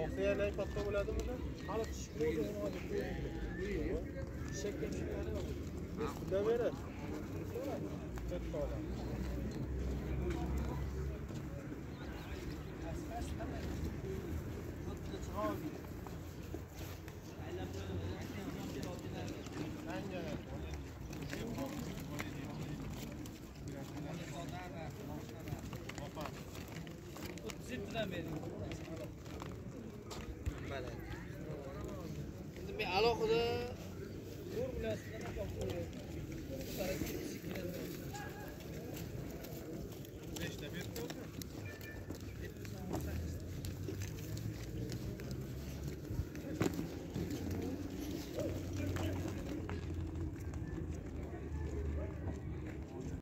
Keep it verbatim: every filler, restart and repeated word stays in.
yana katta bo'ladimi bular? Hali pishib bo'ldi, shakar shakari yo'q. Nima berasiz? Katta odam. Zitdan bering.